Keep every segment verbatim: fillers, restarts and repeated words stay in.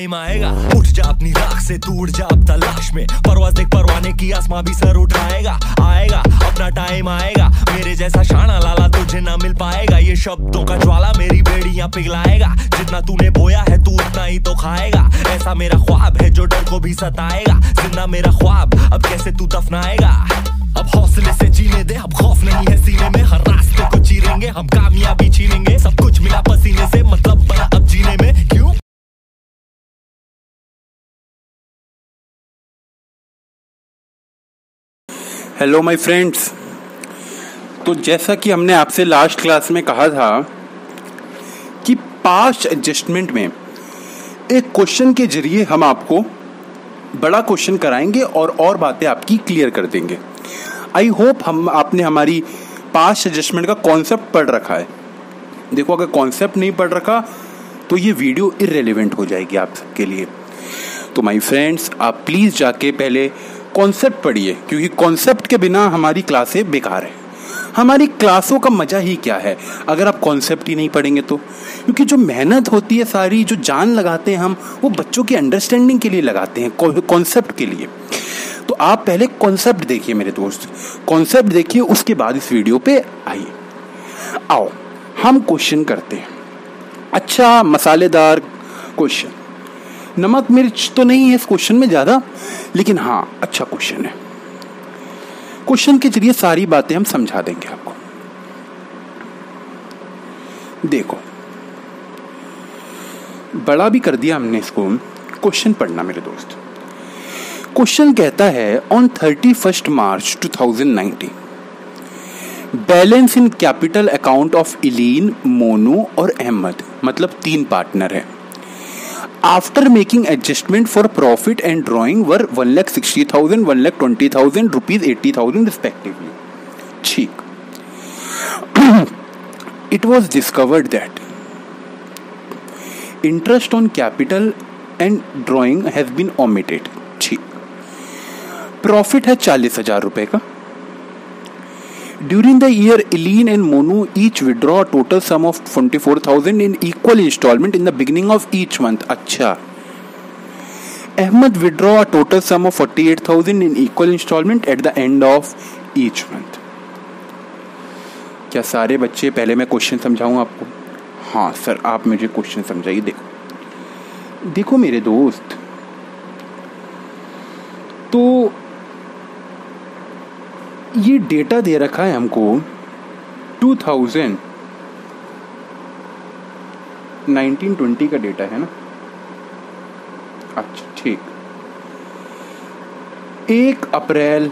Time आएगा, उठ जा अपनी राख से, तू उड़ जा अब तलाश में, परवाज़ देख परवाने की, आसमां भी सर उठाएगा। आएगा अपना टाइम आएगा, मेरे जैसा शाना लाला तुझे ना मिल पाएगा। ये शब्दों का ज्वाला मेरी बेड़ियां पिघलाएगा, जितना तूने बोया है तू उतना ही तो खाएगा। ऐसा मेरा ख्वाब है जो डर को भी सताएगा, जिंदा मेरा ख्वाब अब कैसे तू दफनाएगा। अब हौसले से जीने दे, अब खौफ नहीं है सीने में, हर रास्ते को चीरेंगे हम, कामयाबी छीनेंगे, सब कुछ मिला पसीने से, मतलब बना अब जीने में। क्यों हेलो माय फ्रेंड्स, तो जैसा कि हमने आपसे लास्ट क्लास में कहा था कि पास्ट एडजस्टमेंट में एक क्वेश्चन के जरिए हम आपको बड़ा क्वेश्चन कराएंगे और और बातें आपकी क्लियर कर देंगे। आई होप हम आपने हमारी पास्ट एडजस्टमेंट का कॉन्सेप्ट पढ़ रखा है। देखो, अगर कॉन्सेप्ट नहीं पढ़ रखा तो ये वीडियो इररिलेवेंट हो जाएगी आप सबके लिए। तो माय फ्रेंड्स, आप प्लीज़ जाके पहले कॉन्सेप्ट पढ़िए, क्योंकि कॉन्सेप्ट के बिना हमारी क्लासें बेकार है। हमारी क्लासों का मज़ा ही क्या है अगर आप कॉन्सेप्ट ही नहीं पढ़ेंगे तो। क्योंकि जो मेहनत होती है सारी, जो जान लगाते हैं हम, वो बच्चों की अंडरस्टैंडिंग के लिए लगाते हैं, कॉन्सेप्ट के लिए। तो आप पहले कॉन्सेप्ट देखिए मेरे दोस्त, कॉन्सेप्ट देखिए, उसके बाद इस वीडियो पे आइए। आओ हम क्वेश्चन करते हैं। अच्छा मसालेदार क्वेश्चन, नमक मिर्च तो नहीं है इस क्वेश्चन में ज़्यादा, लेकिन हाँ अच्छा क्वेश्चन है। क्वेश्चन के जरिए सारी बातें हम समझा देंगे आपको। देखो, बड़ा भी कर दिया हमने इसको, क्वेश्चन पढ़ना मेरे दोस्त। क्वेश्चन कहता है on thirty first March two thousand nineteen balance in capital account of Eileen, Monu और अहमद, मतलब तीन पार्टनर है, after making adjustment for profit and drawing were one lakh sixty thousand, one lakh twenty thousand, rupees eighty thousand respectively. ठीक, it was discovered that interest on capital and drawing has been omitted. ठीक, profit है चालीस हजार रुपए का। During the year, Eileen and Monu each withdraw a total sum of twenty-four thousand in equal installment in the beginning of each month. अच्छा, Ahmed withdraw a total sum of forty-eight thousand in equal installment at the end of each month. क्या सारे बच्चे, पहले मैं question समझाऊं आपको? हाँ sir, आप मुझे क्वेश्चन समझाइए। देखो देखो मेरे दोस्त, तो ये डेटा दे रखा है हमको टू थाउजेंड नाइनटीन ट्वेंटी का डेटा है ना। अच्छा ठीक, एक अप्रैल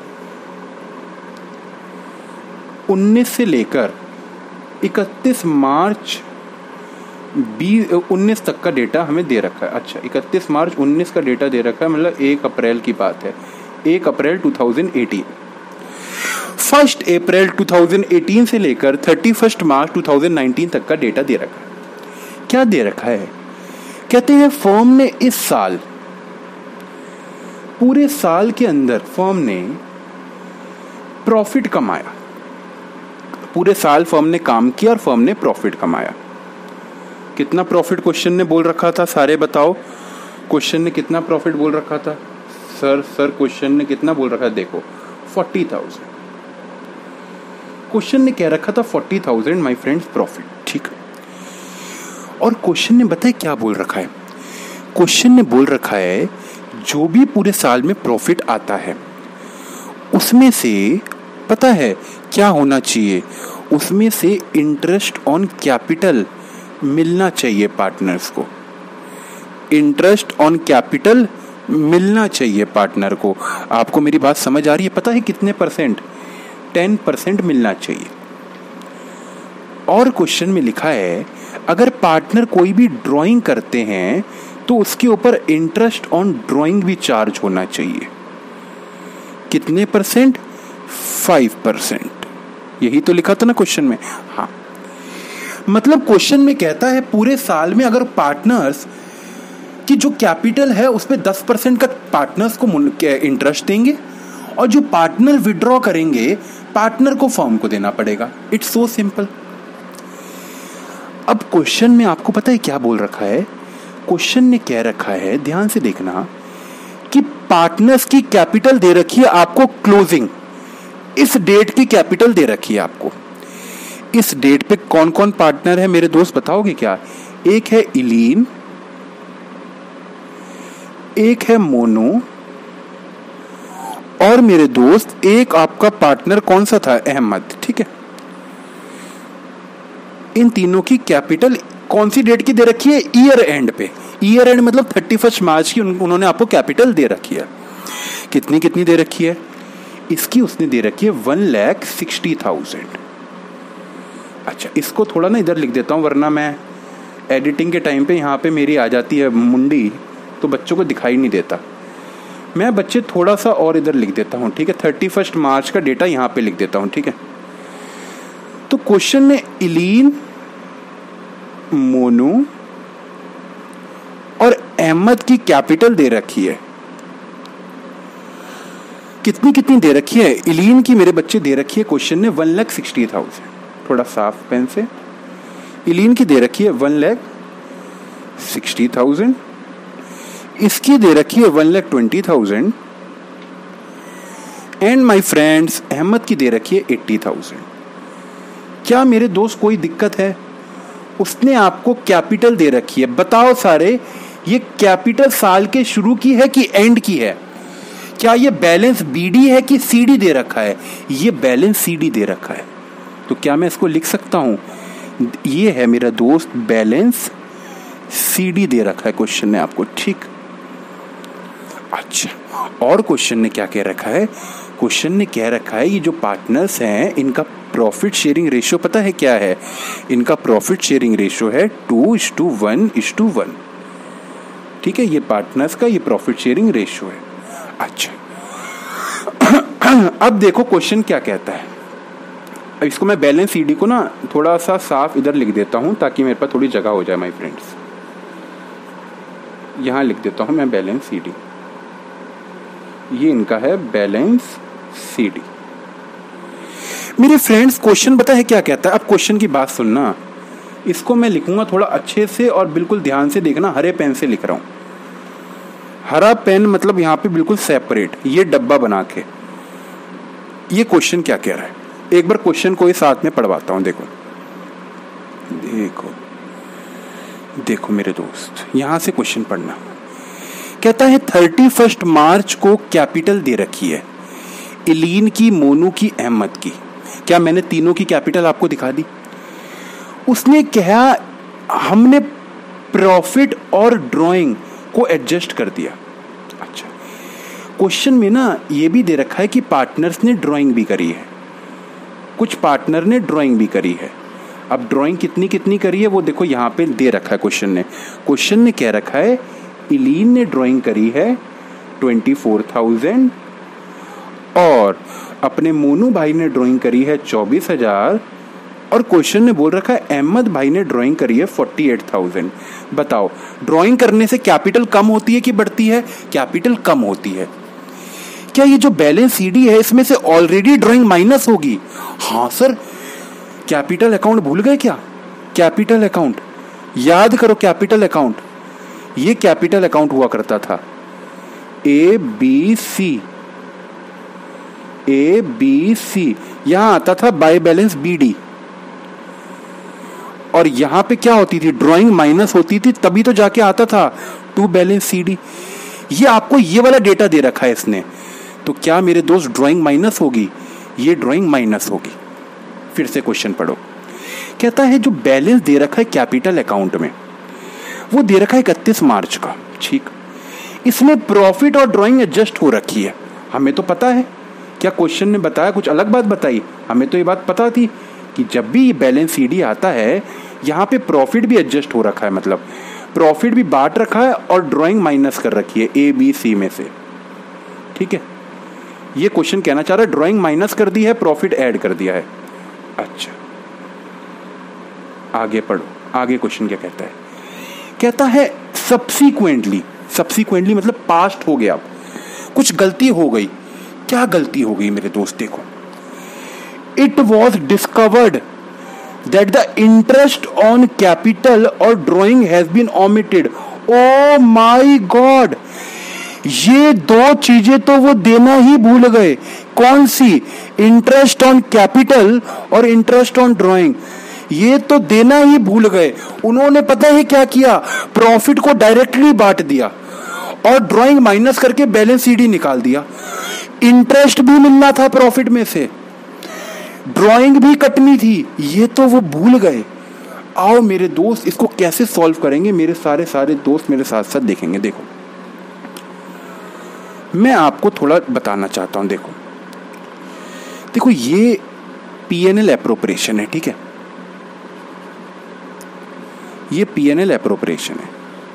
उन्नीस से लेकर इकतीस मार्च बीस उन्नीस तक का डेटा हमें दे रखा है। अच्छा, इकतीस मार्च उन्नीस का डेटा दे रखा है, मतलब एक अप्रैल की बात है, एक April two thousand eighteen. First April two thousand eighteen से लेकर thirty first March two thousand nineteen तक का डेटा दे रखा है। क्या दे रखा है? कहते हैं फर्म ने इस साल, पूरे साल के अंदर फर्म ने प्रॉफिट कमाया। पूरे साल फर्म ने काम किया और फर्म ने प्रॉफिट कमाया। कितना प्रॉफिट क्वेश्चन ने बोल रखा था? सारे बताओ, क्वेश्चन ने कितना प्रॉफिट बोल रखा था? सर सर क्वेश्चन ने कितना बोल रखा है? देखो, फोर्टी थाउजेंड क्वेश्चन ने कह रखा था, forty thousand my friends profit. ठीक, और क्वेश्चन ने बताया क्या बोल रखा है? क्वेश्चन ने बोल रखा है जो भी पूरे साल में प्रॉफिट आता है उसमें से, पता है क्या होना चाहिए? उसमें से इंटरेस्ट ऑन कैपिटल मिलना चाहिए पार्टनर्स को। इंटरेस्ट ऑन कैपिटल मिलना चाहिए पार्टनर को। आपको मेरी बात समझ आ रही है? पता है कितने परसेंट? टेन परसेंट मिलना चाहिए। और क्वेश्चन में लिखा है अगर पार्टनर कोई भी ड्राइंग करते हैं तो उसके ऊपर इंटरेस्ट ऑन ड्राइंग भी चार्ज होना चाहिए। कितने परसेंट? Five percent. यही तो लिखा था ना क्वेश्चन में। हाँ, मतलब क्वेश्चन में कहता है पूरे साल में अगर पार्टनर्स की जो कैपिटल है उस पर दस परसेंट का पार्टनर्स को इंटरेस्ट देंगे और जो पार्टनर विड्रॉ करेंगे पार्टनर को फर्म को देना पड़ेगा। It's so simple. अब क्वेश्चन में आपको पता है क्या बोल रखा है? क्वेश्चन ने कह रखा है, ध्यान से देखना, कि पार्टनर्स की कैपिटल दे रखी है आपको क्लोजिंग, इस डेट की कैपिटल दे रखी है आपको। इस डेट पे कौन कौन पार्टनर है मेरे दोस्त, बताओगे क्या? एक है इलीन, एक है मोनू, और मेरे दोस्त एक आपका पार्टनर कौन सा था? अहमद। ठीक है, इन तीनों की कैपिटल कौन सी डेट की दे रखी है? ईयर एंड पे। ईयर एंड मतलब थर्टी फर्स्ट मार्च की उन्होंने आपको कैपिटल दे रखी है। कितनी कितनी दे रखी है? इसकी उसने दे रखी है वन लैख सिक्सटी थाउजेंड। अच्छा, इसको थोड़ा ना इधर लिख देता हूँ, वरना मैं एडिटिंग के टाइम पे यहाँ पे मेरी आ जाती है मुंडी, तो बच्चों को दिखाई नहीं देता। मैं बच्चे थोड़ा सा और इधर लिख देता हूँ। ठीक है, थर्टी फर्स्ट मार्च का डेटा यहाँ पे लिख देता हूँ। ठीक है, तो क्वेश्चन में इलीन, मोनू और अहमद की कैपिटल दे रखी है। कितनी कितनी दे रखी है? इलीन की मेरे बच्चे दे रखी है क्वेश्चन ने वन लैख सिक्सटी थाउजेंड। थोड़ा साफ पेन से, इलीन की दे रखी है वन लैख सिक्सटी थाउजेंड, इसकी दे रखी है one lakh twenty thousand, and my friends Ahmad की दे रखी है एट्टी थाउजेंड। क्या मेरे दोस्त कोई दिक्कत है? उसने आपको कैपिटल दे रखी है। बताओ सारे, ये कैपिटल साल के शुरू की है कि एंड की है? क्या ये बैलेंस बीडी है कि सीडी दे रखा है? ये बैलेंस सीडी दे रखा है। तो क्या मैं इसको लिख सकता हूं? ये है मेरा दोस्त बैलेंस सीडी दे रखा है क्वेश्चन ने आपको। ठीक, अच्छा, और क्वेश्चन ने क्या कह रखा है? क्वेश्चन ने कह रखा है ये जो पार्टनर्स हैं इनका प्रॉफिट शेयरिंग रेशियो पता है क्या है? इनका प्रॉफिट शेयरिंग रेशियो है two is to one is to one. ठीक है, ये पार्टनर्स का ये प्रॉफिट शेयरिंग रेशियो है। अच्छा, अब देखो क्वेश्चन क्या कहता है। अब इसको मैं बैलेंस सीडी को ना थोड़ा सा साफ इधर लिख देता हूं ताकि मेरे पास थोड़ी जगह हो जाए माय फ्रेंड्स। यहां लिख देता हूं मैं बैलेंस सीडी। ये इनका है बैलेंस सीडी। मेरे फ्रेंड्स क्वेश्चन पता है क्या कहता है? अब क्वेश्चन की बात सुनना, इसको मैं लिखूंगा थोड़ा अच्छे से और बिल्कुल ध्यान से देखना। हरे पेन से लिख रहा हूं, हरा पेन मतलब यहां पे बिल्कुल सेपरेट, ये डब्बा बना के। ये क्वेश्चन क्या कह रहा है, एक बार क्वेश्चन को ही साथ में पढ़वाता हूं। देखो देखो देखो मेरे दोस्त, यहां से क्वेश्चन पढ़ना। कहता है थर्टी फर्स्ट मार्च को कैपिटल दे रखी है इलीन की, मोनू की, अहमद की। क्या मैंने तीनों की कैपिटल आपको दिखा दी? उसने कहा हमने प्रॉफिट और ड्राइंग को एडजस्ट कर दिया। अच्छा, क्वेश्चन में ना ये भी दे रखा है कि पार्टनर्स ने ड्राइंग भी करी है, कुछ पार्टनर ने ड्राइंग भी करी है। अब ड्राइंग कितनी कितनी करी है वो देखो यहाँ पे दे रखा है क्वेश्चन ने। क्वेश्चन ने कह रखा है इलीन ने ड्राइंग करी है ट्वेंटी फोर थाउजेंड और अपने मोनू भाई ने ड्राइंग करी है चौबीस हजार और क्वेश्चन ने बोल रखा है अहमद भाई ने ड्राइंग करी है फोर्टी एट थाउजेंड। बताओ, ड्राइंग करने से कैपिटल कम होती है कि बढ़ती है? कैपिटल कम होती है। क्या ये जो बैलेंस सीडी है इसमें से ऑलरेडी ड्राइंग माइनस होगी? हाँ सर, कैपिटल अकाउंट भूल गए क्या? कैपिटल अकाउंट याद करो, कैपिटल अकाउंट, ये कैपिटल अकाउंट हुआ करता था। A B C, A B C, यहां आता था बाय बैलेंस बी डी, और यहां पे क्या होती थी? ड्राइंग माइनस होती थी, तभी तो जाके आता था टू बैलेंस सी डी। ये आपको ये वाला डेटा दे रखा है इसने। तो क्या मेरे दोस्त ड्राइंग माइनस होगी? ये ड्राइंग माइनस होगी। फिर से क्वेश्चन पढ़ो। कहता है जो बैलेंस दे रखा है कैपिटल अकाउंट में वो दे रखा है इकतीस मार्च का। ठीक, इसमें प्रॉफिट और ड्राइंग एडजस्ट हो रखी है। हमें तो पता है, क्या क्वेश्चन ने बताया कुछ अलग बात बताई? हमें तो ये बात पता थी कि जब भी ये बैलेंस सीडी आता है यहाँ पे प्रॉफिट भी एडजस्ट हो रखा है, मतलब प्रॉफिट भी बांट रखा है और ड्राइंग माइनस कर रखी है ए बी सी में से। ठीक है, ये क्वेश्चन कहना चाह रहा है ड्राइंग माइनस कर दी है, प्रॉफिट ऐड कर दिया है। अच्छा, आगे पढ़ो, आगे क्वेश्चन क्या कहता है? कहता है सब्सीक्वेंटली, सब्सीक्वेंटली मतलब पास्ट हो गया, कुछ गलती हो गई। क्या गलती हो गई मेरे दोस्त? देखो, it was discovered that the interest on capital और drawing has been omitted oh my god, ये दो चीजें तो वो देना ही भूल गए। कौन सी? इंटरेस्ट ऑन कैपिटल और इंटरेस्ट ऑन ड्राइंग। ये तो देना ही भूल गए। उन्होंने पता है क्या किया? प्रॉफिट को डायरेक्टली बांट दिया और ड्राइंग माइनस करके बैलेंस शीट ही निकाल दिया। इंटरेस्ट भी मिलना था प्रॉफिट में से, ड्राइंग भी कटनी थी, ये तो वो भूल गए। आओ मेरे दोस्त, इसको कैसे सॉल्व करेंगे? मेरे सारे सारे दोस्त मेरे साथ साथ देखेंगे। देखो, मैं आपको थोड़ा बताना चाहता हूं। देखो देखो ये पी एन एल एप्रोप्रिएशन है, ठीक है? ये पी एन एल एप्रोप्रिएशन है।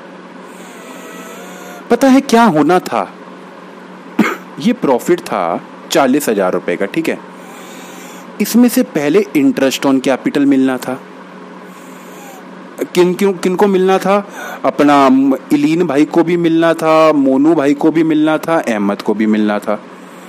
पता है क्या होना था? ये प्रॉफिट था चालीस हजार रुपए का, ठीक है? इसमें से पहले इंटरेस्ट ऑन कैपिटल मिलना था। किन किन किनको मिलना था? अपना इलीन भाई को भी मिलना था, मोनू भाई को भी मिलना था, अहमद को भी मिलना था।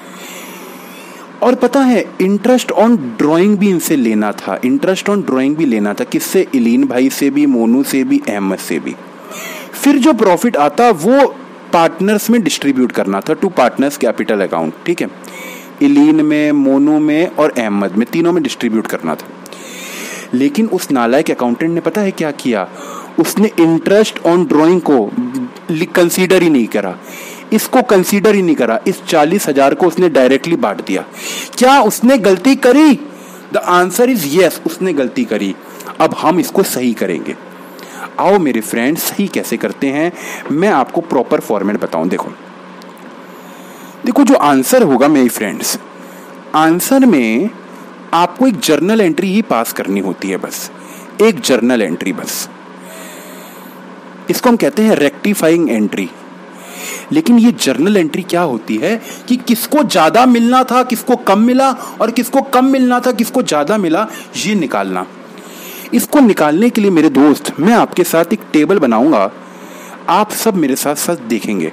और पता है इंटरेस्ट ऑन ड्राइंग भी इनसे लेना था। इंटरेस्ट ऑन ड्राइंग भी लेना था। किससे? इलीन भाई से भी, मोनू से भी, अहमद से भी। फिर जो प्रॉफिट आता वो पार्टनर्स में डिस्ट्रीब्यूट करना था, टू पार्टनर्स कैपिटल अकाउंट, ठीक है? इलीन में, मोनू में और अहमद में, तीनों में डिस्ट्रीब्यूट करना था। लेकिन उस नालायक अकाउंटेंट ने पता है क्या किया? उसने इंटरेस्ट ऑन ड्राइंग को कंसीडर ही नहीं करा, इसको कंसीडर ही नहीं करा। इस चालीस हजार को उसने डायरेक्टली बांट दिया। क्या उसने गलती करी? द आंसर इज यस, उसने गलती करी। अब हम इसको सही करेंगे। आओ मेरे फ्रेंड्स, सही कैसे करते हैं मैं आपको प्रॉपर फॉर्मेट बताऊं। देखो देखो जो आंसर होगा मेरे फ्रेंड्स, आंसर में आपको एक जर्नल एंट्री ही पास करनी होती है, बस एक जर्नल एंट्री। बस इसको हम कहते हैं रेक्टिफाइंग एंट्री। लेकिन ये जर्नल एंट्री क्या होती है कि किसको ज्यादा मिलना था, किसको कम मिला, और किसको कम मिलना था, किसको ज्यादा मिला, ये निकालना। इसको निकालने के लिए मेरे दोस्त मैं आपके साथ एक टेबल बनाऊंगा, आप सब मेरे साथ साथ देखेंगे।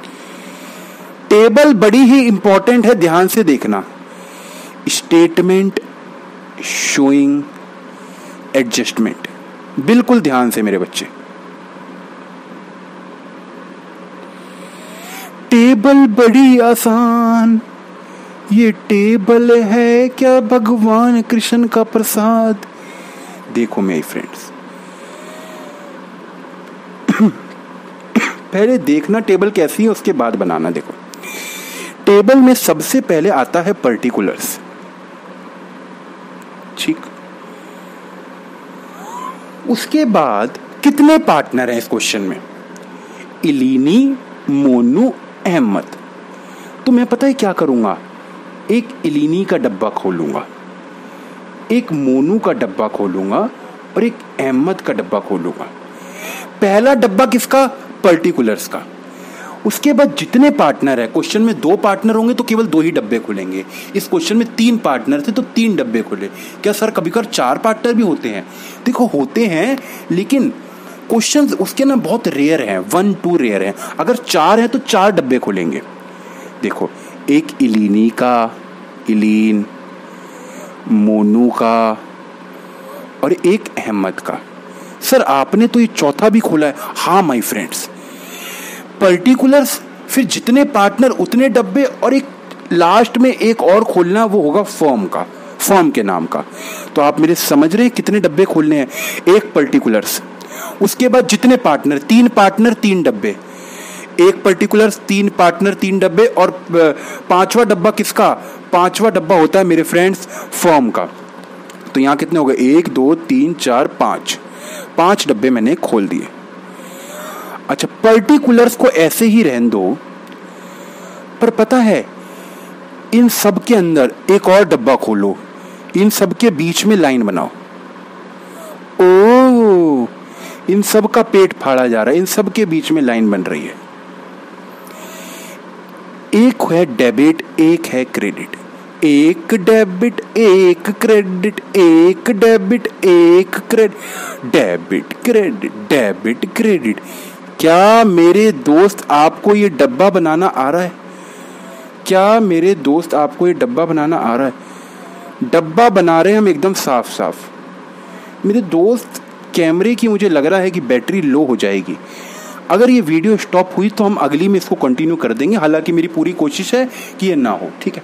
टेबल बड़ी ही इंपॉर्टेंट है, ध्यान से देखना। स्टेटमेंट शोइंग एडजस्टमेंट, बिल्कुल ध्यान से मेरे बच्चे। टेबल बड़ी आसान, ये टेबल है क्या भगवान कृष्ण का प्रसाद। देखो मेरे फ्रेंड्स, पहले देखना टेबल कैसी है, उसके बाद बनाना। देखो टेबल में सबसे पहले आता है पर्टिकुलर्स, ठीक? उसके बाद कितने पार्टनर हैं इस क्वेश्चन में? इलीनी, मोनू, अहमद। तो मैं पता है क्या करूंगा? एक इलीनी का डब्बा खोलूंगा, एक मोनू का डब्बा खोलूंगा और एक अहमद का डब्बा खोलूंगा। पहला डब्बा किसका? पर्टिकुलर्स का। उसके बाद जितने पार्टनर है, क्वेश्चन में दो पार्टनर होंगे तो केवल दो ही डब्बे खुलेंगे। इस क्वेश्चन में तीन पार्टनर थे तो तीन डब्बे खुले। क्या सर कभी कभी चार पार्टनर भी होते हैं? देखो होते हैं, लेकिन क्वेश्चन उसके ना बहुत रेयर हैं, वन टू रेयर हैं। अगर चार हैं तो चार डब्बे खुलेंगे। देखो एक इलीनी का, इलीन, मोनू का और एक अहमद का। सर आपने तो ये चौथा भी खोला है। हाँ माय फ्रेंड्स, पर्टिकुलर्स, फिर जितने पार्टनर उतने डब्बे, और एक लास्ट में एक और खोलना, वो होगा फर्म का, फर्म के नाम का। तो आप मेरे समझ रहे हैं कितने डब्बे खोलने हैं? एक पर्टिकुलर्स, उसके बाद जितने पार्टनर, तीन पार्टनर तीन डब्बे, एक पर्टिकुलर्स, तीन पार्टनर तीन डब्बे, और पांचवा डब्बा किसका? पांचवा डब्बा होता है मेरे फ्रेंड्स फर्म का। तो यहां कितने हो गए? एक, दो, तीन, चार, पांच। पांच डब्बे मैंने खोल दिए। अच्छा, पर्टिकुलर्स को ऐसे ही रहने दो, पर पता है इन सब के अंदर एक और डब्बा खोलो, इन सब के बीच में लाइन बनाओ। ओ, इन सब का पेट फाड़ा जा रहा है, इन सब के बीच में लाइन बन रही है। एक है डेबिट, एक है क्रेडिट। एक डेबिट, एक क्रेडिट, एक डेबिट, एक credit, debit credit, debit credit. क्या मेरे दोस्त आपको ये डब्बा बनाना आ रहा है? क्या मेरे दोस्त आपको ये डब्बा बनाना आ रहा है? डब्बा बना रहे हैं हम एकदम साफ साफ। मेरे दोस्त कैमरे की मुझे लग रहा है कि बैटरी लो हो जाएगी। अगर ये वीडियो स्टॉप हुई तो हम अगली में इसको कंटिन्यू कर देंगे, हालांकि मेरी पूरी कोशिश है कि ये ना हो, ठीक है।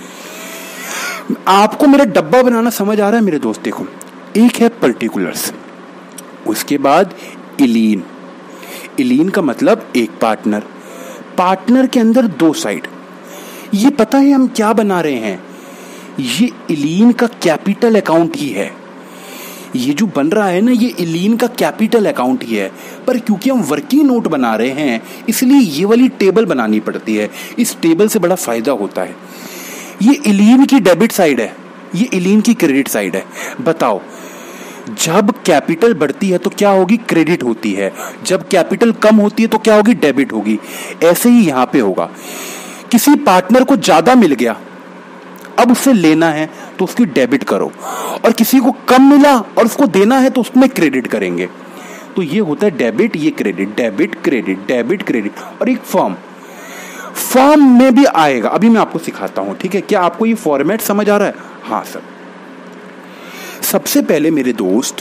आपको मेरा डब्बा बनाना समझ आ रहा है मेरे दोस्त? देखो, एक है पर्टिकुलर्स, उसके बाद इलीन। इलीन का मतलब एक पार्टनर, पार्टनर के अंदर दो साइड। ये पता है हम क्या बना रहे हैं? ये इलीन का कैपिटल अकाउंट ही है। ये जो बन रहा है ना, ये इलीन का कैपिटल अकाउंट ही है, पर क्योंकि हम वर्किंग नोट बना रहे हैं इसलिए ये वाली टेबल बनानी पड़ती है। इस टेबल से बड़ा फायदा होता है। ये इलीन की डेबिट साइड है, ये इलीन की क्रेडिट साइड है। बताओ, जब कैपिटल बढ़ती है तो क्या होगी? क्रेडिट होती है। जब कैपिटल कम होती है तो क्या होगी? डेबिट होगी। ऐसे ही यहां पे होगा। किसी पार्टनर को ज्यादा मिल गया, अब उसे लेना है तो उसकी डेबिट करो, और किसी को कम मिला और उसको देना है तो उसमें क्रेडिट करेंगे। तो ये होता है डेबिट, ये credit, debit credit, debit credit. और एक फॉर्म, फॉर्म में भी आएगा, अभी मैं आपको सिखाता हूं, ठीक है? क्या आपको ये फॉर्मेट समझ आ रहा है? हाँ सर। सबसे पहले मेरे दोस्त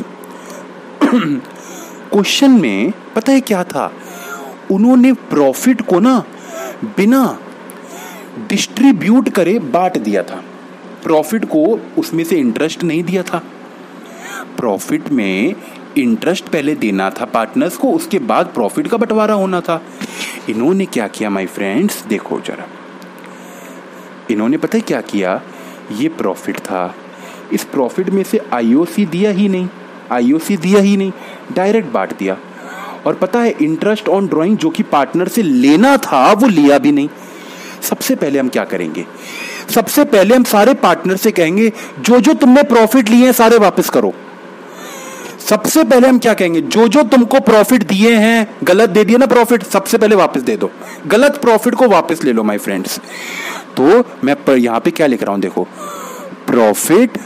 क्वेश्चन में पता है क्या था? उन्होंने प्रॉफिट को ना बिना डिस्ट्रीब्यूट करे बांट दिया था। प्रॉफिट को उसमें से इंटरेस्ट नहीं दिया था। प्रॉफिट में इंटरेस्ट पहले देना था पार्टनर्स को, उसके बाद प्रॉफिट का बंटवारा होना था। इन्होंने क्या किया माय फ्रेंड्स? देखो जरा, इन्होंने पता है क्या किया? ये प्रॉफिट था, इस प्रॉफिट में से आईओसी दिया ही नहीं, आईओसी दिया ही नहीं, डायरेक्ट बांट दिया। और पता है इंटरेस्ट ऑन ड्राइंग जो कि पार्टनर से लेना था वो लिया भी नहीं। सबसे पहले हम क्या करेंगे? सबसे पहले हम सारे पार्टनर से कहेंगे जो जो तुमने प्रॉफिट लिए हैं सारे वापस करो। सबसे पहले हम क्या कहेंगे? जो जो तुमको प्रॉफिट दिए हैं, गलत दे दिए ना प्रॉफिट, सबसे पहले वापस दे दो। गलत प्रॉफिट को वापस ले लो माय फ्रेंड्स। तो मैं पर यहां पे क्या लिख रहा हूं? देखो, प्रॉफिट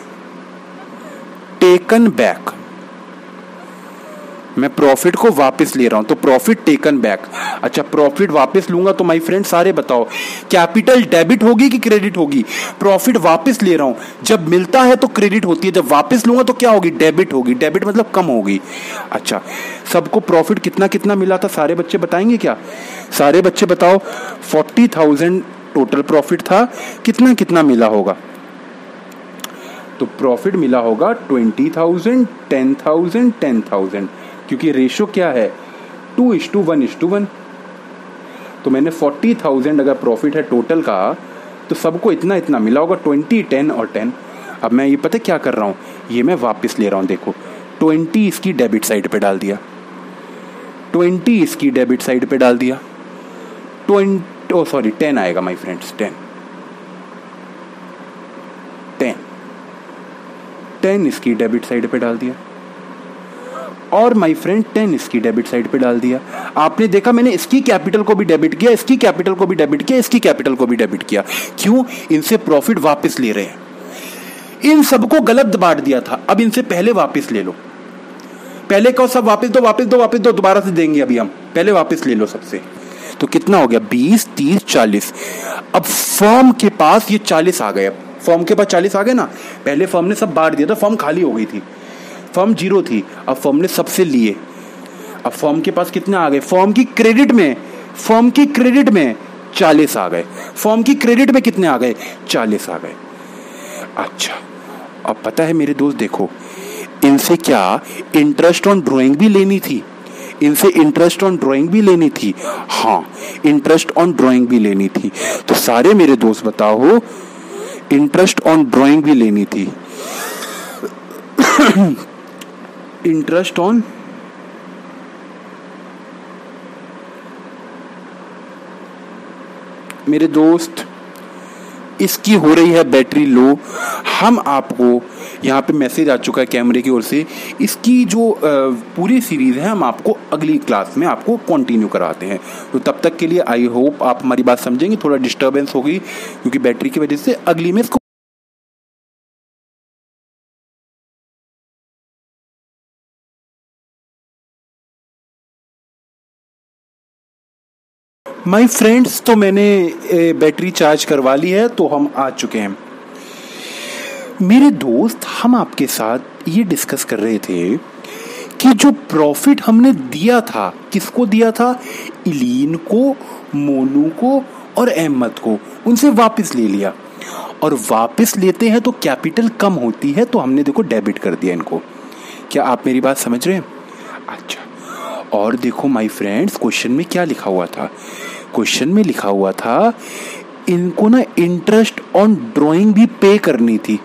टेकन बैक। मैं प्रॉफिट को वापस ले रहा हूं तो प्रॉफिट टेकन बैक। अच्छा, प्रॉफिट वापस लूंगा तो माय फ्रेंड सारे बताओ, कैपिटल डेबिट होगी कि क्रेडिट होगी? प्रॉफिट वापस ले रहा हूं, जब मिलता है तो क्रेडिट होती है, जब वापस लूंगा तो क्या होगी? डेबिट होगी। डेबिट मतलब कम होगी। अच्छा, सबको प्रॉफिट कितना कितना मिला था? सारे बच्चे बताएंगे क्या? सारे बच्चे बताओ। फोर्टी थाउजेंड टोटल प्रॉफिट था, कितना कितना मिला होगा? तो प्रॉफिट मिला होगा twenty thousand, ten thousand, ten thousand, क्योंकि रेशो क्या है? Two is to one is to one. तो मैंने फोर्टी थाउजेंड अगर प्रॉफिट है टोटल का, तो सबको इतना इतना मिला होगा, ट्वेंटी, टेन और टेन। अब मैं ये पता क्या कर रहा हूँ? ये मैं वापस ले रहा हूँ। देखो, ट्वेंटी इसकी डेबिट साइड पे डाल दिया, ट्वेंटी इसकी डेबिट साइड पे डाल दिया, ट्वेंटी ओ सॉरी टेन आएगा my friends, ten ten ten इसकी डेबिट साइड पे डाल दिया, और माय फ्रेंड टेन इसकी डेबिट साइड पे डाल दिया। आपने देखा मैंने इसकी कैपिटल को भी डेबिट किया, इसकी कैपिटल को भी डेबिट किया, इसकी कैपिटल को भी डेबिट किया। क्यों? इनसे प्रॉफिट वापस ले रहे हैं। इन सबको गलत बांट दिया था, अब इनसे पहले वापस ले लो। पहले कहो सब वापस दो, वापस दो, वापस दो, दोबारा से देंगे अभी हम, पहले वापस ले लो सबसे। तो कितना हो गया? बीस, तीस, चालीस। अब फर्म के पास ये चालीस आ गए। अब फर्म के पास चालीस आ गए ना। पहले फर्म ने सब बांट दिया था, फर्म खाली हो गई थी, फर्म जीरो थी। अब फर्म ने सबसे लिए, अब फर्म के पास कितने आ गए? फर्म की क्रेडिट में, फर्म की क्रेडिट में चालीस आ गए। फर्म की क्रेडिट में कितने आ गए? चालीस आ गए। अच्छा, अब पता है मेरे दोस्त, देखो इनसे क्या इंटरेस्ट ऑन ड्राइंग भी लेनी थी, इनसे इंटरेस्ट ऑन ड्राइंग भी लेनी थी। हाँ, इंटरेस्ट ऑन ड्राइंग भी लेनी थी। तो सारे मेरे दोस्त बताओ, इंटरेस्ट ऑन ड्राइंग भी लेनी थी। इंटरेस्ट ऑन मेरे दोस्त, इसकी हो रही है बैटरी लो। हम आपको यहाँ पे मैसेज आ चुका है कैमरे की ओर से, इसकी जो पूरी सीरीज है हम आपको अगली क्लास में आपको कंटिन्यू कराते हैं। तो तब तक के लिए आई होप आप हमारी बात समझेंगे। थोड़ा डिस्टर्बेंस होगी क्योंकि बैटरी की वजह से, अगली में इसको माय फ्रेंड्स, तो मैंने बैटरी चार्ज करवा ली है, तो हम आ चुके हैं। मेरे दोस्त, हम आपके साथ ये डिस्कस कर रहे थे कि जो प्रॉफिट हमने दिया था, किसको दिया था? इलीन को, मोनू को और अहमद को, उनसे वापस ले लिया। और वापस लेते हैं तो कैपिटल कम होती है, तो हमने देखो डेबिट कर दिया इनको। क्या आप मेरी बात समझ रहे हैं? अच्छा, और देखो माय फ्रेंड्स, क्वेश्चन में क्या लिखा हुआ था? क्वेश्चन में लिखा हुआ था इनको ना इंटरेस्ट ऑन ड्राइंग भी पे करनी थी।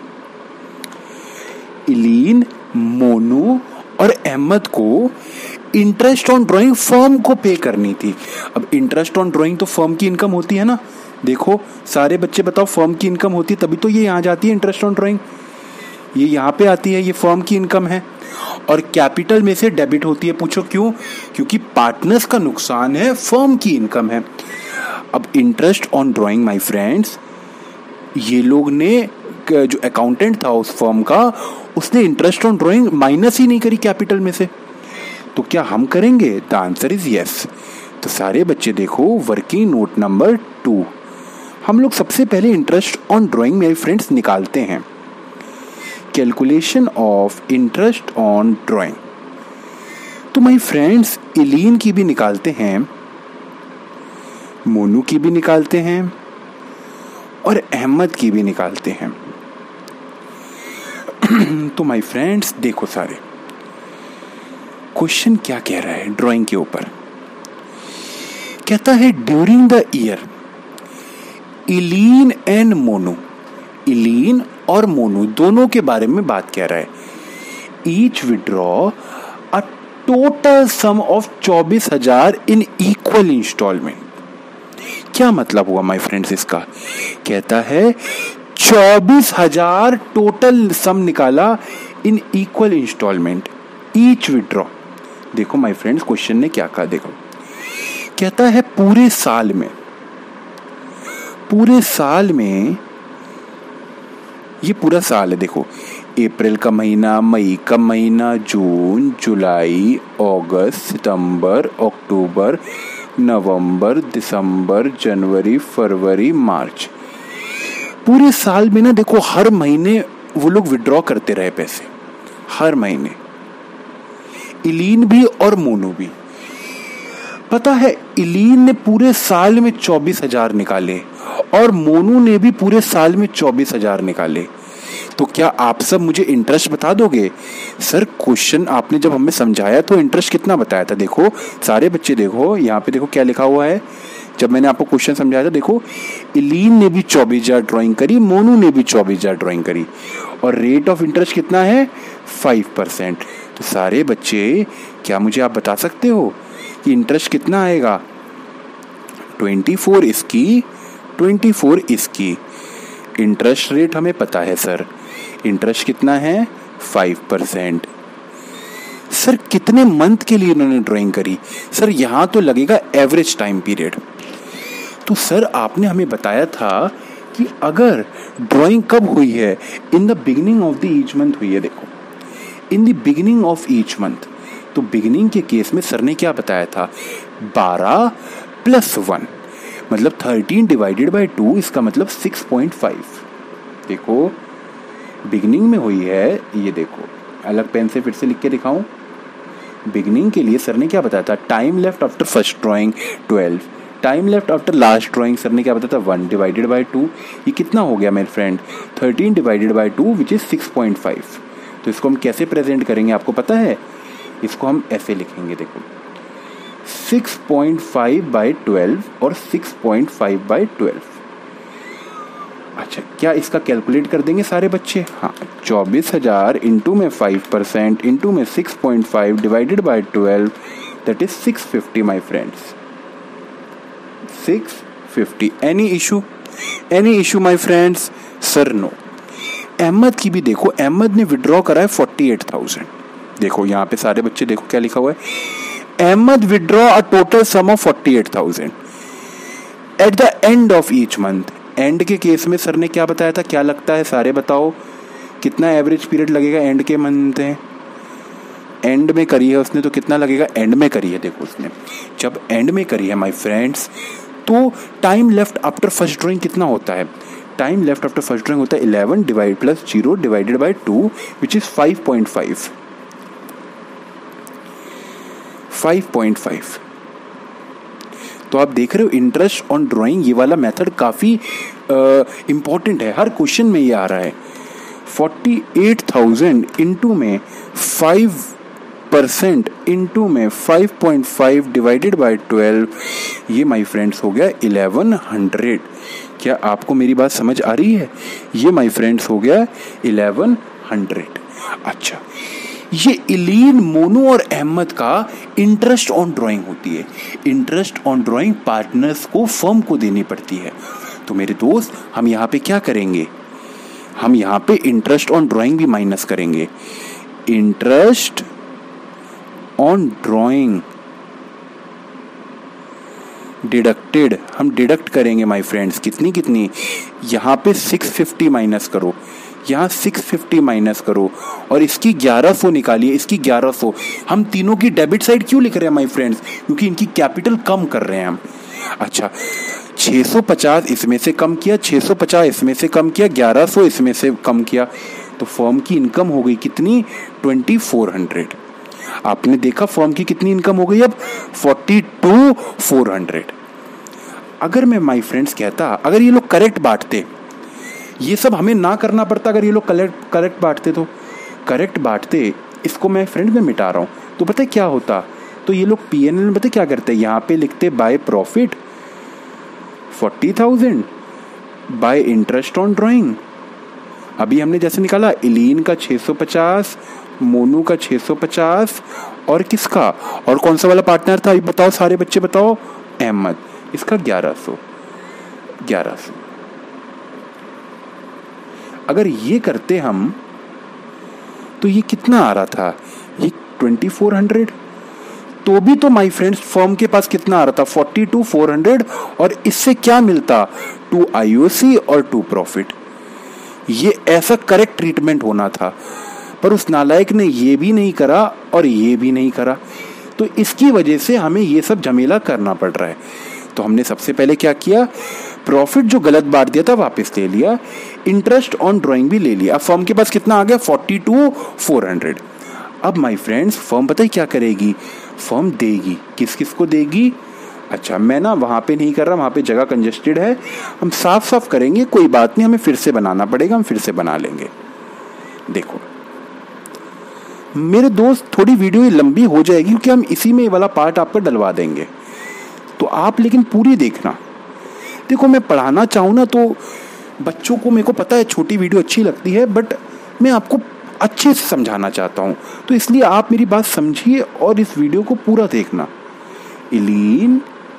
इलीन, मोनू और अहमद को इंटरेस्ट ऑन ड्राइंग फर्म को पे करनी थी। अब इंटरेस्ट ऑन ड्राइंग तो फर्म की इनकम होती है ना। देखो सारे बच्चे बताओ, फर्म की इनकम होती है तभी तो ये यहाँ जाती है इंटरेस्ट ऑन ड्राइंग, ये यहाँ पे आती है, ये फर्म की इनकम है। और कैपिटल में से डेबिट होती है। पूछो क्यों? क्योंकि पार्टनर्स का नुकसान है, फर्म की इनकम है। अब interest on drawing my friends, ये लोग ने, जो अकाउंटेंट था उस फर्म का, उसने इंटरेस्ट ऑन ड्राइंग माइनस ही नहीं करी कैपिटल में से। तो क्या हम करेंगे? The answer is yes. तो सारे बच्चे देखो वर्किंग नोट नंबर टू, हम लोग सबसे पहले इंटरेस्ट ऑन ड्राइंग मेरे फ्रेंड्स निकालते हैं। Calculation of interest on drawing. तो माय फ्रेंड्स इलीन की भी निकालते हैं, मोनू की भी निकालते हैं और अहमद की भी निकालते हैं। तो माय फ्रेंड्स देखो सारे, क्वेश्चन क्या कह रहा है ड्राइंग के ऊपर? कहता है during the year Eileen and Monu, Eileen और मोनू दोनों के बारे में बात कह रहा है। Each withdraw a total sum of चौबीस हजार इन इक्वल इंस्टॉलमेंट। क्या मतलब हुआ माय फ्रेंड्स इसका? कहता है चौबीस हजार टोटल सम निकाला in equal installment, each withdraw. देखो माय फ्रेंड्स क्वेश्चन ने क्या कहा, देखो कहता है पूरे साल में, पूरे साल में, ये पूरा साल है। देखो अप्रैल का महीना, मई का महीना, जून, जुलाई, अगस्त, सितंबर, अक्टूबर, नवंबर, दिसंबर, जनवरी, फरवरी, मार्च। पूरे साल में ना देखो हर महीने वो लोग विड्रॉ करते रहे पैसे, हर महीने, इलीन भी और मोनू भी। पता है इलीन ने पूरे साल में चौबीस हजार निकाले और मोनू ने भी पूरे साल में चौबीस हजार निकाले। तो क्या आप सब मुझे इंटरेस्ट बता दोगे? सर क्वेश्चन आपने जब हमें समझाया तो इंटरेस्ट कितना बताया था? देखो सारे बच्चे देखो यहाँ पे, देखो क्या लिखा हुआ है। जब मैंने आपको क्वेश्चन समझाया था, देखो इलीन ने भी चौबीस हजार ड्रॉइंग करी, मोनू ने भी चौबीस हजार ड्रॉइंग करी, और रेट ऑफ इंटरेस्ट कितना है? Five percent. तो सारे बच्चे क्या मुझे आप बता सकते हो कि इंटरेस्ट कितना आएगा? ट्वेंटी फोर इसकी, ट्वेंटी फोर इसकी। इंटरेस्ट रेट हमें पता है सर, इंटरेस्ट कितना है? Five percent. सर कितने मंथ के लिए उन्होंने ड्राइंग करी? सर यहाँ तो लगेगा एवरेज टाइम पीरियड। तो सर आपने हमें बताया था कि अगर ड्राइंग कब हुई है? In the beginning of the each month हुई है। देखो in the beginning of each month, तो बिगिनिंग के केस में सर ने क्या बताया था? बारह प्लस वन, मतलब थर्टीन डिवाइडेड बाई टू, इसका मतलब सिक्स पॉइंट फाइव। देखो बिगिनिंग में हुई है, ये देखो अलग पेन से फिर से लिख के दिखाऊं। बिगिनिंग के लिए सर ने क्या बताया था? Time left after first drawing twelve, time left after last drawing sir ने क्या बताया था? One divided by two. ये कितना हो गया मेरे friend? Thirteen divided by two which is six point five. तो इसको हम कैसे प्रेजेंट करेंगे आपको पता है? इसको हम ऐसे लिखेंगे, देखो six point five by twelve और six point five by twelve. अच्छा क्या इसका कैलकुलेट कर देंगे सारे बच्चे? हाँ, चौबीस हजार इंटू में फाइव परसेंट इंटू में six point five divided by twelve, that is six fifty my friends, six fifty. Any issue? Any issue my friends? Sir no. Ahmad की भी देखो, अहमद ने विड्रॉ करा है फोर्टी एट थाउजेंड। देखो यहाँ पे सारे बच्चे देखो क्या लिखा हुआ है, Ahmad withdraw a total sum of forty eight thousand at the end of each month. End के केस में सर ने क्या बताया था? क्या लगता है सारे बताओ, कितना एवरेज पीरियड लगेगा एंड के मंथ है? एंड में करी है उसने तो कितना लगेगा? एंड में करी है। देखो उसने जब एंड में करी है माय फ्रेंड्स, तो time left after first drawing कितना होता है? Time left after first drawing होता है eleven divide plus zero divided by two which is five point five. Five point five. तो आप देख रहे हो इंटरेस्ट ऑन ड्राइंग, ये वाला मेथड काफ़ी इम्पोर्टेंट है, हर क्वेश्चन में ये आ रहा है। फोर्टी एट थाउजेंड इंटू में फाइव परसेंट इंटू में five point five divided by twelve, ये माय फ्रेंड्स हो गया इलेवन हंड्रेड। क्या आपको मेरी बात समझ आ रही है? ये माय फ्रेंड्स हो गया इलेवन हंड्रेड। अच्छा, ये इलीन, मोनू और अहमद का इंटरेस्ट ऑन ड्राइंग होती है। इंटरेस्ट ऑन ड्राइंग पार्टनर्स को, फर्म को देनी पड़ती है। तो मेरे दोस्त, हम यहाँ पे क्या करेंगे? हम यहाँ पे इंटरेस्ट ऑन ड्राइंग भी माइनस करेंगे। इंटरेस्ट ऑन ड्राइंग डिडक्टेड, हम डिडक्ट करेंगे माय फ्रेंड्स। कितनी कितनी? यहाँ पे सिक्स फिफ्टी माइनस करो, यहाँ सिक्स फिफ्टी माइनस करो, और इसकी ग्यारह सौ निकालिए, इसकी ग्यारह सौ। हम तीनों की डेबिट साइड क्यों लिख रहे हैं माय फ्रेंड्स? क्योंकि इनकी कैपिटल कम कर रहे हैं हम। अच्छा, छह सौ पचास इसमें से कम किया, छह सौ पचास इसमें से कम किया, ग्यारह सौ इसमें से कम किया, तो फर्म की इनकम हो गई कितनी? Twenty four hundred. आपने देखा फर्म की कितनी इनकम हो गई अब? Forty two four hundred. अगर मैं माय फ्रेंड्स कहता, अगर ये लोग करेक्ट बांटते, ये सब हमें ना करना पड़ता, अगर ये लोग करेक्ट करेक्ट बांटते तो करेक्ट बांटते इसको मैं फ्रेंड में मिटा रहा हूँ, तो पता है क्या होता? तो ये लोग पी एन एल में पता क्या करते, यहाँ पे लिखते by profit forty thousand, by interest on drawing. अभी हमने जैसे निकाला इलीन का छह सौ पचास, मोनू का छह सौ पचास, और किसका, और कौन सा वाला पार्टनर था, बताओ सारे बच्चे बताओ? अहमद, इसका ग्यारह सौ ग्यारह सौ। अगर ये करते हम तो ये कितना आ रहा था? ये ट्वेंटी फोर हंड्रेड। तो भी तो माय फ्रेंड्स फर्म के पास कितना आ रहा था? फोर्टी टू फोर हंड्रेड, और इससे क्या मिलता? टू आई ओ सी और टू प्रॉफिट। ये ऐसा करेक्ट ट्रीटमेंट होना था, पर उस नालायक ने ये भी नहीं करा और ये भी नहीं करा, तो इसकी वजह से हमें ये सब झमेला करना पड़ रहा है। तो हमने सबसे पहले क्या किया? प्रॉफिट जो गलत बांट दिया था वापस ले लिया, इंटरेस्ट ऑन ड्राइंग भी ले लिया। अब फर्म के पास कितना आ गया? Forty two four hundred. अब माय फ्रेंड्स फर्म पता है क्या करेगी? फर्म देगी, किस किस को देगी? अच्छा, मैं ना वहाँ पे नहीं कर रहा, वहाँ पे जगह कंजेस्टेड है, हम साफ साफ करेंगे, कोई बात नहीं, हमें फिर से बनाना पड़ेगा, हम फिर से बना लेंगे। देखो मेरे दोस्त, थोड़ी वीडियो लंबी हो जाएगी क्योंकि हम इसी में वाला पार्ट आपका डलवा देंगे, तो आप लेकिन पूरी देखना। देखो मैं पढ़ाना चाहूँ ना तो बच्चों को, मेरे को पता है छोटी वीडियो अच्छी लगती है, बट मैं आपको अच्छे से समझाना चाहता हूँ, तो इसलिए आप मेरी बात समझिए और इस वीडियो को पूरा देखना। इलीन,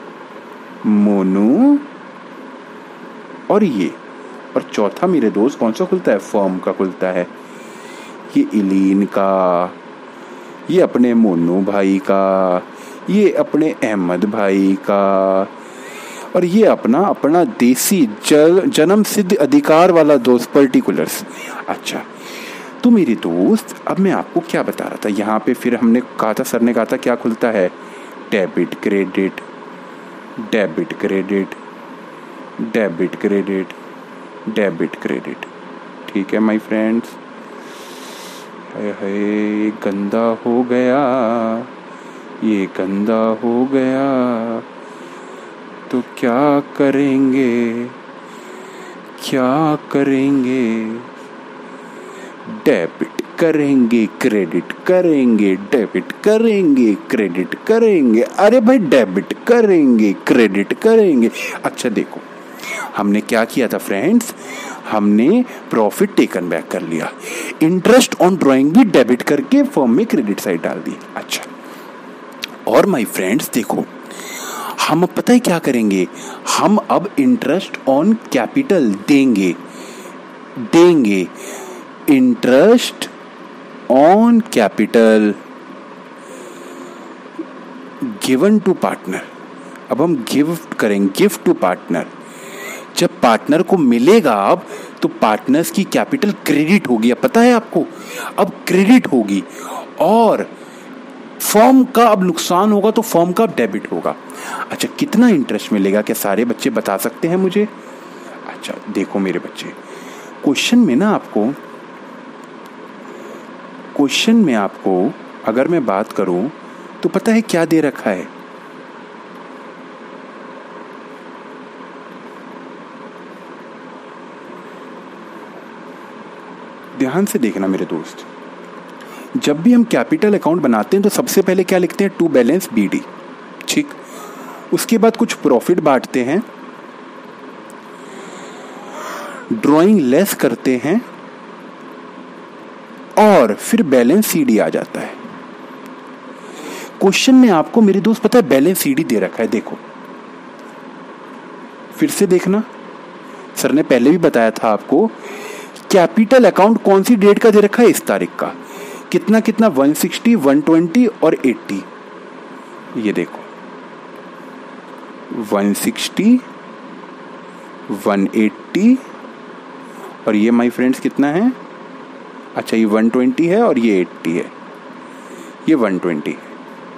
मोनू और ये, और चौथा मेरे दोस्त कौन सा खुलता है? फर्म का खुलता है। ये इलीन का, ये अपने मोनू भाई का, ये अपने अहमद भाई का, और ये अपना अपना देसी जन्म सिद्ध अधिकार वाला दोस्त पर्टिकुलर्स। अच्छा, तो मेरे दोस्त अब मैं आपको क्या बता रहा था, यहाँ पे फिर हमने कहा था, सर ने कहा था क्या खुलता है? Debit credit, debit credit, debit credit, debit credit. ठीक है माय फ्रेंड्स, हाय हाय गंदा हो गया, ये गंदा हो गया, तो क्या करेंगे, क्या करेंगे? डेबिट करेंगे, क्रेडिट करेंगे, डेबिट करेंगे, क्रेडिट करेंगे। अरे भाई डेबिट करेंगे, क्रेडिट करेंगे। अच्छा देखो हमने क्या किया था फ्रेंड्स, हमने प्रॉफिट टेकन बैक कर लिया, इंटरेस्ट ऑन ड्राइंग भी डेबिट करके फर्म में क्रेडिट साइड डाल दी। अच्छा, और माय फ्रेंड्स देखो हम अब पता है क्या करेंगे, हम अब इंटरेस्ट ऑन कैपिटल देंगे, देंगे interest on capital given to partner. अब हम गिफ्ट करेंगे, गिफ्ट टू पार्टनर। जब पार्टनर को मिलेगा अब, तो पार्टनर्स की कैपिटल क्रेडिट होगी। अब पता है आपको, अब क्रेडिट होगी, और फर्म का अब नुकसान होगा तो फर्म का डेबिट होगा। अच्छा, कितना इंटरेस्ट मिलेगा? क्या सारे बच्चे बता सकते हैं मुझे? अच्छा देखो मेरे बच्चे, क्वेश्चन में ना आपको, क्वेश्चन में आपको अगर मैं बात करूं तो पता है क्या दे रखा है? ध्यान से देखना मेरे दोस्त, जब भी हम कैपिटल अकाउंट बनाते हैं तो सबसे पहले क्या लिखते हैं? टू बैलेंस बी डी, ठीक। उसके बाद कुछ प्रॉफिट बांटते हैं, ड्राइंग लेस करते हैं और फिर बैलेंस सी डी आ जाता है। क्वेश्चन में आपको मेरे दोस्त पता है बैलेंस सी डी दे रखा है, देखो फिर से देखना। सर ने पहले भी बताया था आपको, कैपिटल अकाउंट कौन सी डेट का दे रखा है? इस तारीख का। कितना कितना? वन सिक्सटी, वन ट्वेंटी और एट्टी। ये देखो वन सिक्सटी, वन एट्टी और ये माय फ्रेंड्स कितना है? अच्छा ये वन ट्वेंटी है और ये एट्टी है, ये वन ट्वेंटी है।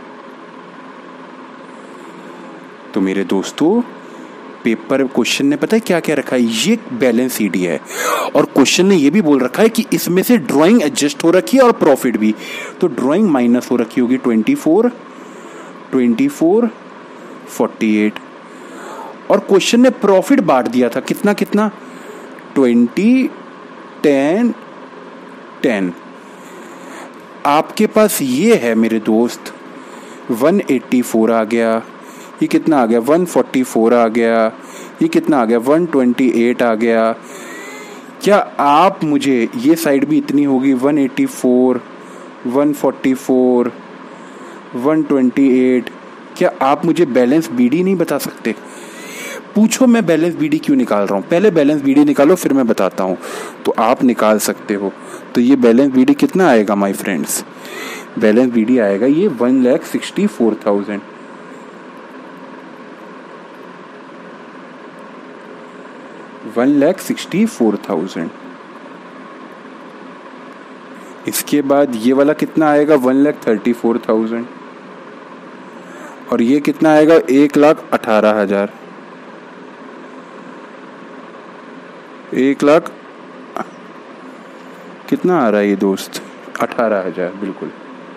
तो मेरे दोस्तों पेपर क्वेश्चन ने पता है क्या क्या रखा है? ये बैलेंस सीडी है और क्वेश्चन ने ये भी बोल रखा है कि इसमें से ड्राइंग एडजस्ट हो रखी है और प्रॉफिट भी। तो ड्राइंग माइनस हो रखी होगी twenty four, twenty four, forty eight और क्वेश्चन ने प्रॉफिट बांट दिया था कितना कितना? Twenty, ten, ten. आपके पास ये है मेरे दोस्त वन एट्टी फोर आ गया, ये कितना आ गया? वन फोर्टी फोर आ गया, ये कितना आ गया? वन ट्वेंटी एट आ गया। क्या आप मुझे, ये साइड भी इतनी होगी, one eighty four, one forty four, one twenty eight. क्या आप मुझे बैलेंस बीडी नहीं बता सकते? पूछो मैं बैलेंस बीडी क्यों निकाल रहा हूँ, पहले बैलेंस बीडी निकालो फिर मैं बताता हूँ। तो आप निकाल सकते हो। तो ये बैलेंस बीडी कितना आएगा माय फ्रेंड्स? बैलेंस बीडी आएगा ये one lakh sixty four thousand. One lakh sixty four thousand. इसके बाद ये वाला कितना आएगा? One lakh thirty four thousand. और ये कितना आएगा? एक लाख अठारह हजार। एक लाख कितना आ रहा है ये दोस्त? अठारह हजार, बिल्कुल।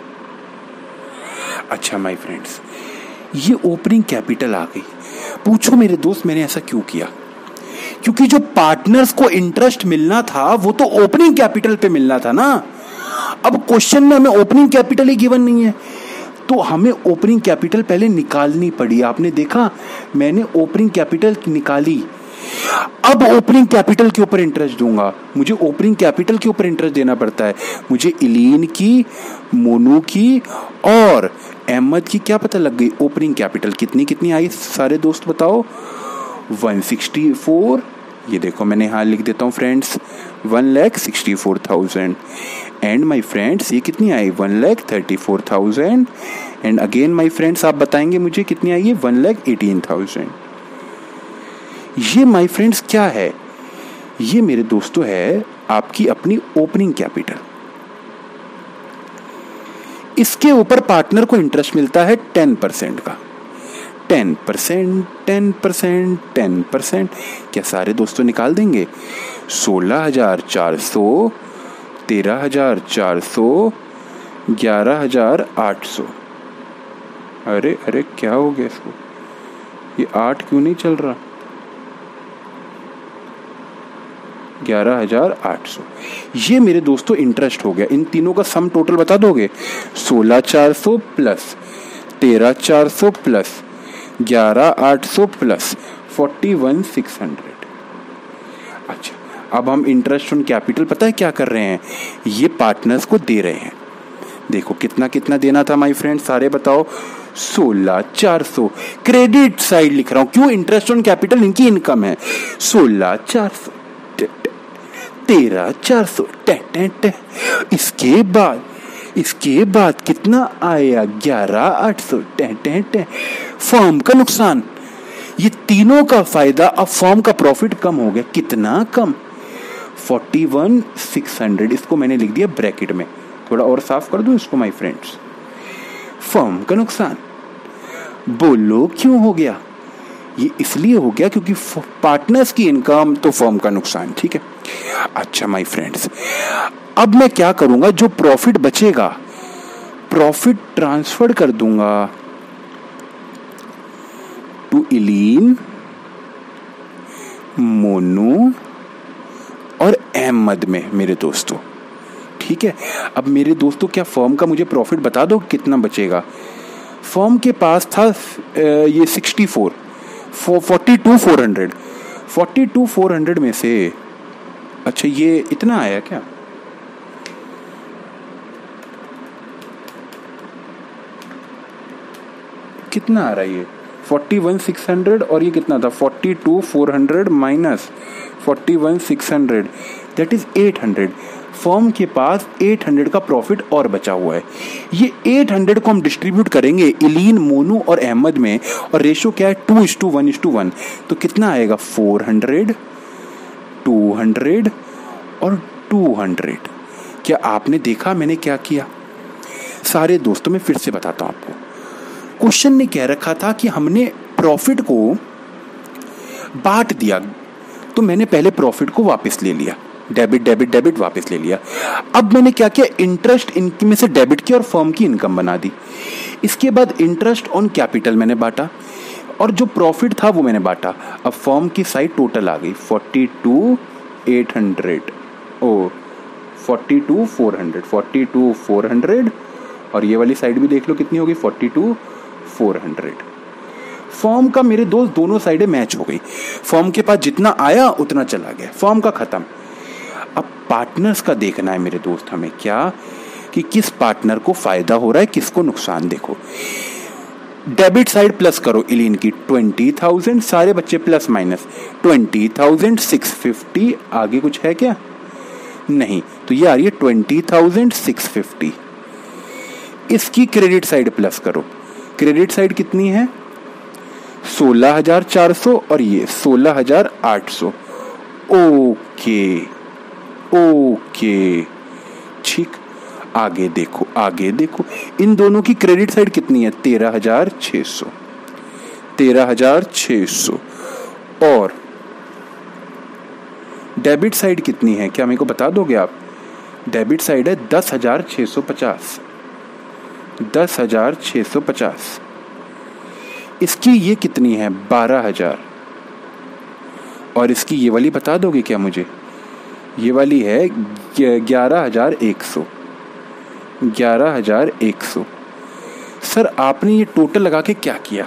अच्छा माय फ्रेंड्स, ये ओपनिंग कैपिटल आ गई। पूछो मेरे दोस्त मैंने ऐसा क्यों किया? क्योंकि जो पार्टनर्स को इंटरेस्ट मिलना था वो तो ओपनिंग कैपिटल पे मिलना था ना। अब क्वेश्चन में हमें ओपनिंग कैपिटल ही गिवन नहीं है, तो हमें ओपनिंग कैपिटल पहले निकालनी पड़ी। आपने देखा मैंने ओपनिंग कैपिटल निकाली। अब ओपनिंग कैपिटल के ऊपर इंटरेस्ट दूंगा, मुझे ओपनिंग कैपिटल के ऊपर इंटरेस्ट देना पड़ता है। मुझे इलीन की, मोनू की और अहमद की क्या पता लग गई ओपनिंग कैपिटल कितनी कितनी आई? सारे दोस्त बताओ। वन सिक्सटी फोर, ये देखो मैंने यहाँ लिख देता हूँ friends, one lakh sixty four thousand. And my friends ये कितनी आई? One lakh thirty four thousand. And again my friends आप बताएंगे मुझे कितनी आई है? One lakh eighteen thousand. ये माय फ्रेंड्स क्या है? ये मेरे दोस्तों है आपकी अपनी ओपनिंग कैपिटल। इसके ऊपर पार्टनर को इंटरेस्ट मिलता है टेन परसेंट का। Ten percent, ten percent, ten percent. क्या सारे दोस्तों निकाल देंगे? सोलह हजार चार सौ, तेरह हजार चार सौ, ग्यारह हजार आठ सौ। अरे अरे क्या हो गया इसको? ये आठ क्यों नहीं चल रहा? ग्यारह हजार आठ सौ। ये मेरे दोस्तों इंटरेस्ट हो गया। इन तीनों का सम टोटल बता दोगे? सोलह चार सौ प्लस तेरह चार सौ प्लस ग्यारह आठ सौ plus forty one six hundred. अच्छा, अब हम इंटरेस्ट ऑन कैपिटल पता है क्या कर रहे हैं? ये पार्टनर्स को दे रहे हैं। देखो कितना कितना देना था माय फ्रेंड, सारे बताओ। सोलह चार सौ, क्रेडिट साइड लिख रहा हूं, क्यों? इंटरेस्ट ऑन कैपिटल इनकी इनकम है। सोलह चार सौ, तेरह चार सौ, इसके बाद इसके बाद कितना आया? ग्यारह आठ सौ, फर्म का नुकसान। ये तीनों का फायदा, अब फर्म का प्रॉफिट कम हो गया। कितना कम? Forty one six hundred. इसको मैंने लिख दिया ब्रैकेट में, थोड़ा और साफ कर दूं इसको माय फ्रेंड्स। फर्म का नुकसान। बोलो क्यों हो गया? ये इसलिए हो गया क्योंकि पार्टनर्स की इनकम तो फर्म का नुकसान। ठीक है। अच्छा माय फ्रेंड्स, अब मैं क्या करूंगा? जो प्रॉफिट बचेगा प्रॉफिट ट्रांसफर कर दूंगा टू इलीन, मोनू और अहमद में मेरे दोस्तों। ठीक है, अब मेरे दोस्तों क्या फर्म का मुझे प्रॉफिट बता दो कितना बचेगा। फर्म के पास था ये sixty four forty two four hundred forty two four hundred में से, अच्छा ये इतना आया क्या, कितना आ रहा है ये फोर्टी वन सिक्स हंड्रेड और ये कितना था forty two four hundred minus forty one six hundred that is eight hundred. Firm के पास एट हंड्रेड का प्रॉफिट और बचा हुआ है। ये एट हंड्रेड को हम डिस्ट्रीब्यूट करेंगे इलीन, मोनू और अहमद में, और रेशो क्या है two is to one is to one, तो कितना आएगा फोर हंड्रेड, टू हंड्रेड और टू हंड्रेड। क्या आपने देखा मैंने क्या किया? सारे दोस्तों में फिर से बताता हूं आपको। क्वेश्चन ने कह रखा था कि हमने प्रॉफिट को बांट दिया, तो मैंने पहले प्रॉफिट को वापस ले लिया, डेबिट डेबिट डेबिट वापस ले लिया। अब मैंने क्या किया, इंटरेस्ट इनकी में से डेबिट किया और फर्म की इनकम बना दी। इसके बाद इंटरेस्ट ऑन कैपिटल मैंने बांटा और जो प्रॉफिट था वो मैंने बांटा। अब फर्म की साइड टोटल आ गई forty two eight hundred, oh forty two four hundred, forty two four hundred और ये वाली साइड भी देख लो कितनी होगी forty two four hundred. Form का मेरे दोस्त दोनों साइडें मैच हो गई। फॉर्म के पास जितना आया उतना चला गया, फॉर्म का खत्म। अब पार्टनर्स का देखना है मेरे दोस्त हमें, क्या कि किस पार्टनर को फायदा हो रहा है, किसको नुकसान। देखो डेबिट साइड प्लस करो इलीन की ट्वेंटी थाउजेंड, सारे बच्चे plus minus twenty thousand six fifty, आगे कुछ है क्या नहीं, तो ये आ रही है ट्वेंटी थाउजेंड सिक्स फिफ्टी। इसकी क्रेडिट साइड प्लस करो, क्रेडिट साइड कितनी है सोलह हजार चार सौ और ये सोलह हजार आठ सौ। ओके ओके ठीक, आगे देखो आगे देखो, इन दोनों की क्रेडिट साइड कितनी है तेरह हजार छह सौ, तेरह हजार छह सौ और डेबिट साइड कितनी है, क्या मेरे को बता दोगे आप? डेबिट साइड है दस हजार छह सौ पचास, दस हजार छह सौ पचास। इसकी ये कितनी है बारह हजार और इसकी ये वाली बता दोगे क्या मुझे? ये वाली है ग्यारह हजार एक सौ, ग्यारह हजार एक सौ। सर आपने ये टोटल लगा के क्या किया?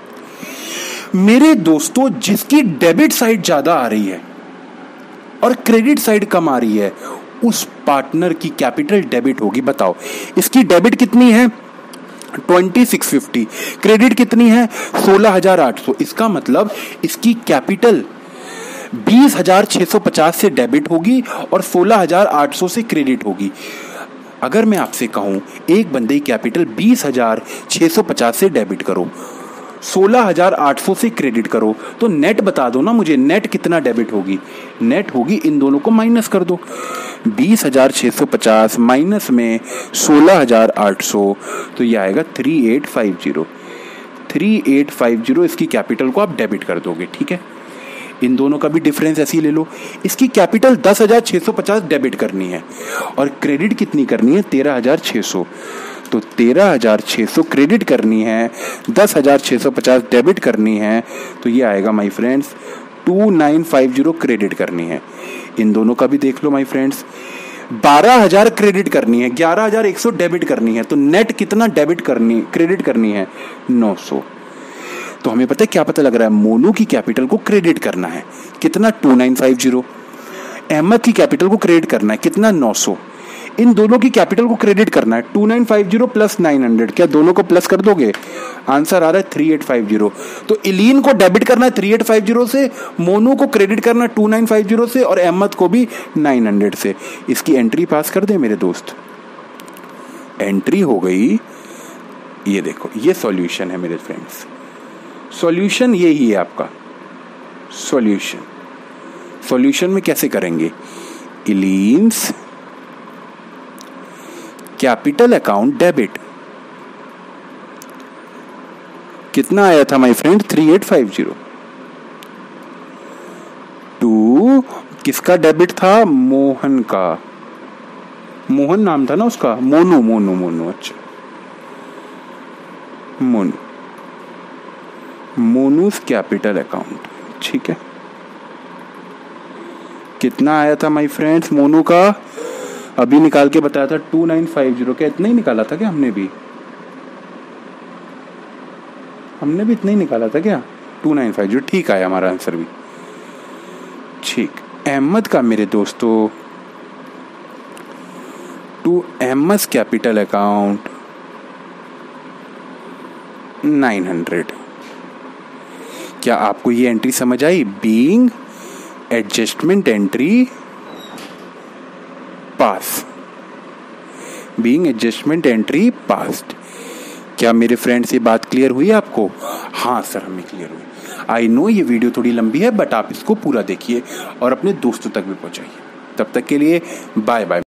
मेरे दोस्तों जिसकी डेबिट साइड ज्यादा आ रही है और क्रेडिट साइड कम आ रही है उस पार्टनर की कैपिटल डेबिट होगी। बताओ इसकी डेबिट कितनी है ट्वेंटी सिक्स फिफ्टी, क्रेडिट कितनी है सोलह हजार आठ सौ। इसका मतलब इसकी कैपिटल बीस हजार छह सौ पचास से डेबिट होगी और सोलह हजार आठ सौ से क्रेडिट होगी। अगर मैं आपसे कहूं एक बंदे की कैपिटल बीस हजार छह सौ पचास से डेबिट करो, सोलह हजार आठ सौ से क्रेडिट करो, तो नेट बता दो ना मुझे, नेट कितना डेबिट होगी? नेट होगी इन दोनों को माइनस कर दो, बीस हजार छह सौ पचास माइनस में सोलह हजार आठ सौ, तो ये आएगा three eight five zero, three eight five zero. इसकी कैपिटल को आप डेबिट कर दोगे। ठीक है, इन दोनों का भी डिफरेंस ऐसे ही ले लो। इसकी कैपिटल दस हजार छह सौ पचास डेबिट करनी है और क्रेडिट कितनी करनी है तेरह हजार छह सौ, तो तेरह हजार छह सौ क्रेडिट करनी है, दस हजार छह सौ पचास डेबिट करनी है, तो ये आएगा my friends two nine five zero credit करनी है। इन दोनों का भी देख लो माय फ्रेंड्स, बारह हजार क्रेडिट करनी है, ग्यारह हजार एक सौ डेबिट करनी है, तो नेट कितना डेबिट करनी क्रेडिट करनी है नौ सौ। तो हमें पता है क्या पता लग रहा है, मोनू की कैपिटल को क्रेडिट करना है कितना two nine five zero, Ahmad की कैपिटल को क्रेडिट करना है कितना नौ सौ, इन दोनों की कैपिटल को क्रेडिट करना है two nine five zero plus nine hundred. क्या दोनों को प्लस कर दोगे? आंसर आ रहा है थ्री एट फाइव जीरो। तो इलीन को डेबिट करना है थ्री एट फाइव जीरो से, मोनू को क्रेडिट करना है टू नाइन फाइव जीरो से और अहमद को भी नाइन हंड्रेड से। इसकी एंट्री पास कर दे मेरे दोस्त, एंट्री हो गई। ये देखो ये सॉल्यूशन है मेरे फ्रेंड्स, सॉल्यूशन यही है आपका सॉल्यूशन। सॉल्यूशन में कैसे करेंगे? इलीन्स कैपिटल अकाउंट डेबिट कितना आया था my friend three eight five zero, to किसका डेबिट था? मोहन का, मोहन नाम था ना उसका, मोनू मोनू मोनू अच्छा मोनू, मोनूज कैपिटल अकाउंट। ठीक है, कितना आया था माय फ्रेंड्स मोनू का? अभी निकाल के बताया था टू नाइन फाइव जीरो। क्या इतना ही निकाला था क्या? हमने भी हमने भी इतना ही निकाला था क्या? Two nine five zero. ठीक आया हमारा आंसर भी। ठीक, अहमद का मेरे दोस्तों to MS capital account nine hundred. क्या आपको ये एंट्री समझ आई? Being adjustment entry pass, being adjustment entry passed. क्या मेरे फ्रेंड्स ये बात क्लियर हुई आपको? हाँ सर, हमें क्लियर हुई। आई नो ये वीडियो थोड़ी लंबी है, बट आप इसको पूरा देखिए और अपने दोस्तों तक भी पहुंचाइए। तब तक के लिए बाय बाय।